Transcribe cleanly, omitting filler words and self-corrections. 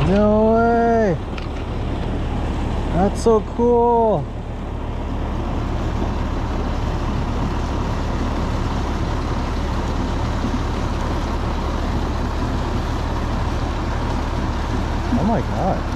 No way! That's so cool! Oh my god.